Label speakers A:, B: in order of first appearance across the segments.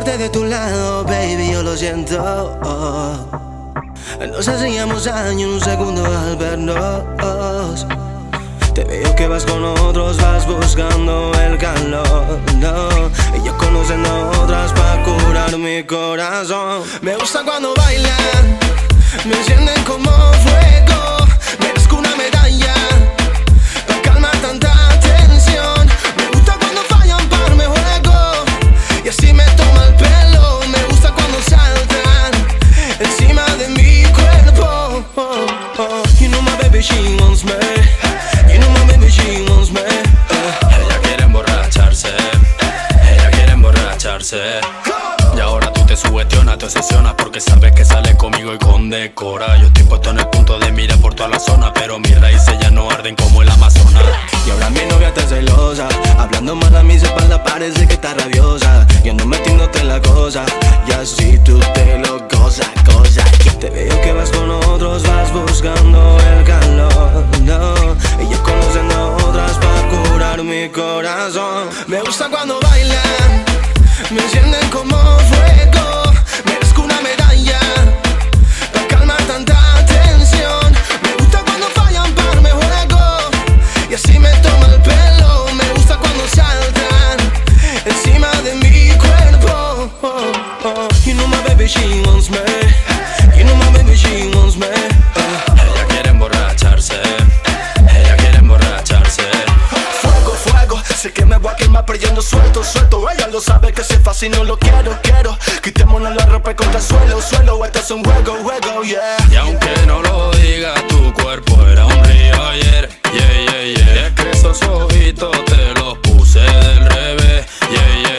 A: parte de tu lado, baby, yo lo siento. Nos hacíamos daño en un segundo al vernos. Te veo que vas con otros, vas buscando el calor, no. Ellos conocen a otras pa' curar mi corazón. Me gusta cuando bailan, me encienden como fuego. Merezco una medalla pa' calmar tanta tensión. Me gusta cuando fallan par me juego y así me toma el pelo. Me gusta cuando saltan encima de mi cuerpo. You know my baby, she wants me. You know my baby, she wants me.
B: Ella quiere emborracharse. Ella quiere emborracharse. Y ahora tú te sugestionas, te obsesionas porque sabes que sales conmigo y con decora. Yo estoy puesto en el punto de mira por toda la zona, pero mis raíces ya no arden como el Amazonas.
A: Y ahora mi novia está celosa, hablando mal a mis espaldas parece que está rabiosa. Yo ando metiéndote en la cosa y así tú te lo gozas, cosa. Te veo que vas con otros, vas buscando el calor, no. Ellos conocen a otras pa' curar mi corazón. Me gusta cuando bailan, me encienden como fuego. Merezco una medalla pa' calmar tanta tensión. Me gusta cuando fallan par me juego y así me toma el pelo. Me gusta cuando saltan encima de mi cuerpo. You know my baby, she wants me. You know my baby, she wants me.
B: Ella quiere emborracharse. Ella quiere emborracharse.
C: Fuego, fuego, sé que me voy a quemar pero yo ando suelto, suelto. Ella lo sabe que si es fácil no lo quiero, quiero. Quitémonos la ropa contra el suelo, suelo. Esto es un juego, juego, yeah.
B: Y aunque no lo digas, tu cuerpo era un río ayer. Yeah, yeah, yeah. Es que esos ojitos te los puse del revés. Yeah, yeah,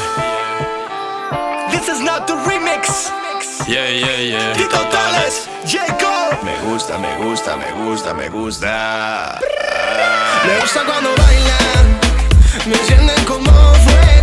B: yeah.
C: This is not the remix.
B: Yeah, yeah, yeah.
C: Tito Tales, Jacob.
B: Me gusta, me gusta, me gusta, me gusta.
A: Me gusta cuando bailan, me encienden como fuego.